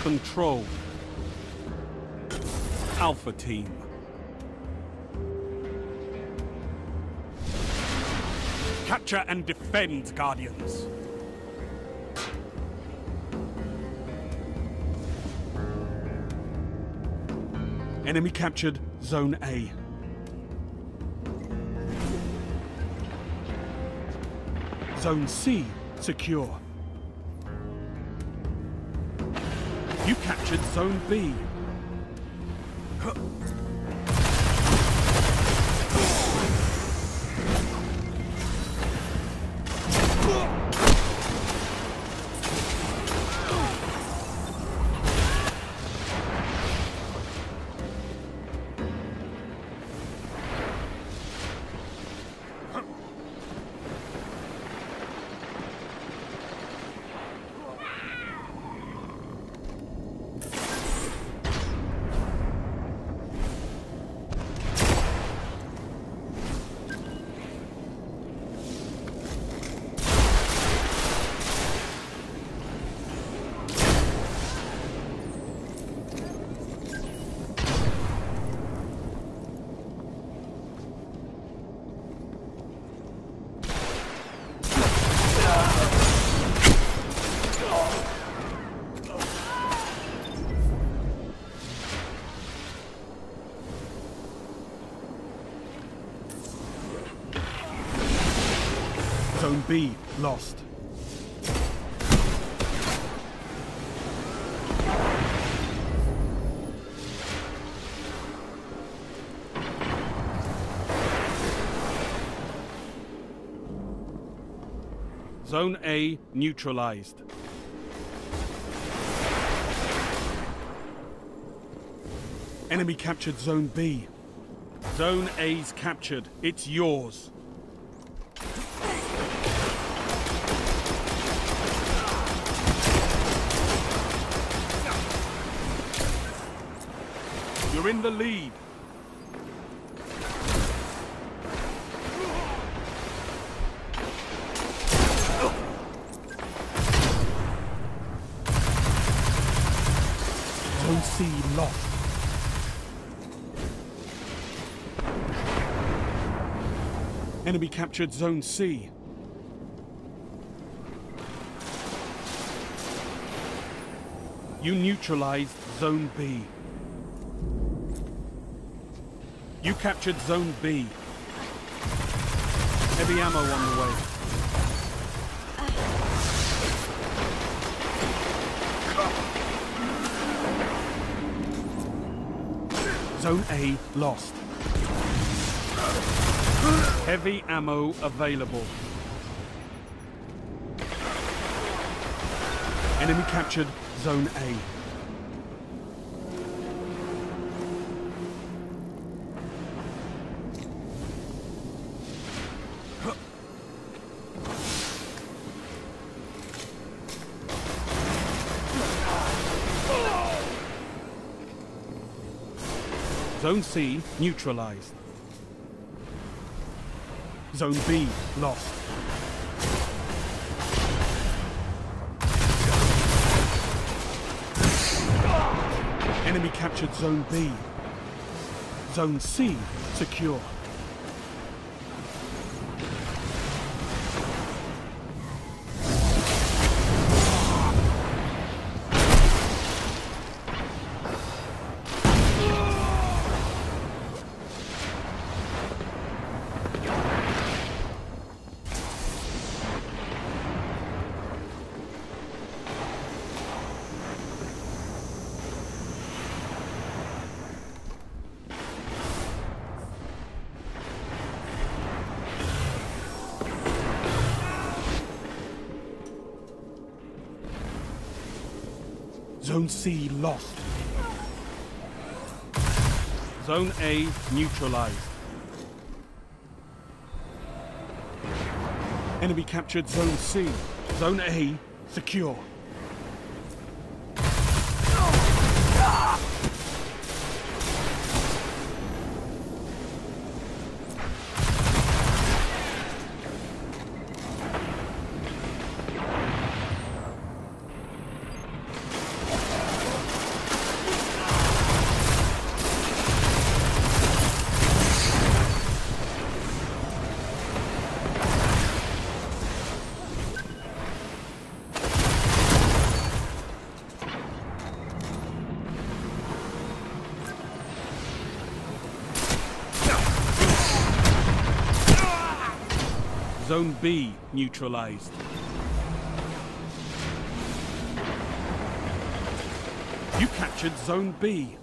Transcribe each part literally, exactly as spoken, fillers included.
Control. Alpha Team. Capture and defend, Guardians. Enemy captured Zone A. Zone C secure. You captured Zone B. Zone B lost. Zone A neutralized. Enemy captured Zone B. Zone A's captured. It's yours. You're in the lead. Zone C lost. Enemy captured Zone C. You neutralized Zone B. You captured Zone B. Heavy ammo on the way. Zone A lost. Heavy ammo available. Enemy captured Zone A. Zone C neutralized. Zone B lost. Enemy captured Zone B. Zone C secure. Zone C lost. Zone A neutralized. Enemy captured Zone C. Zone A secure. Zone B neutralized. You captured Zone B.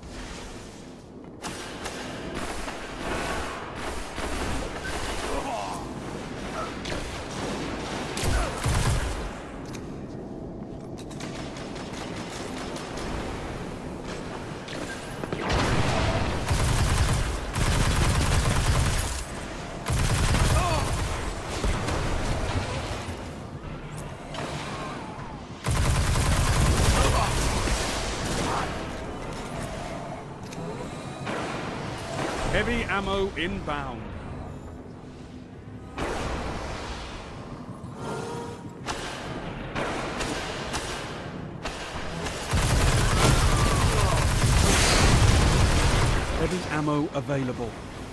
Heavy ammo inbound. Heavy ammo available.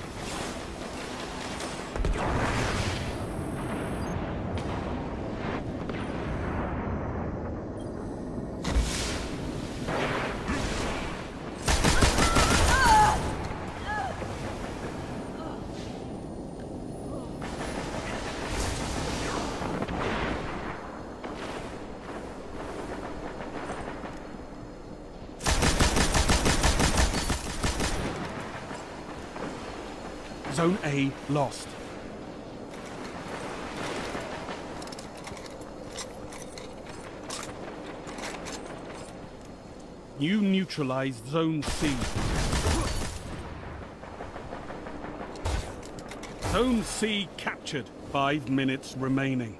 Zone A lost. You neutralized Zone C. Zone C captured. Five minutes remaining.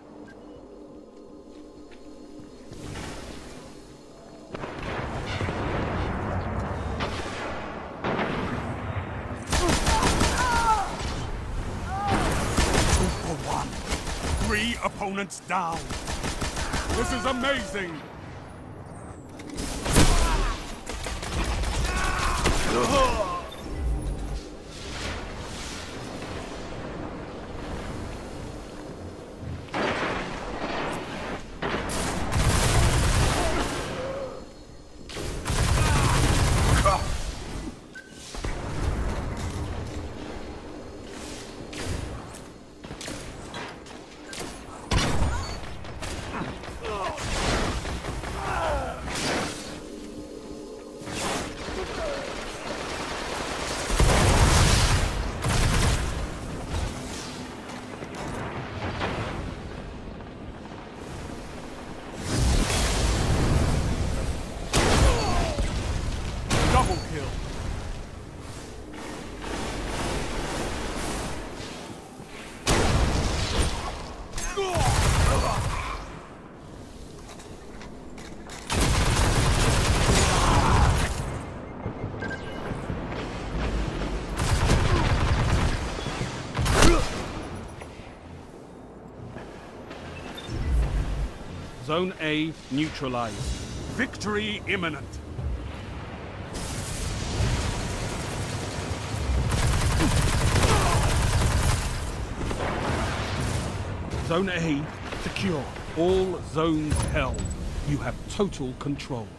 Three opponents down. This is amazing. Double kill. Zone A neutralized. Victory imminent. Zone A secure. All zones held. You have total control.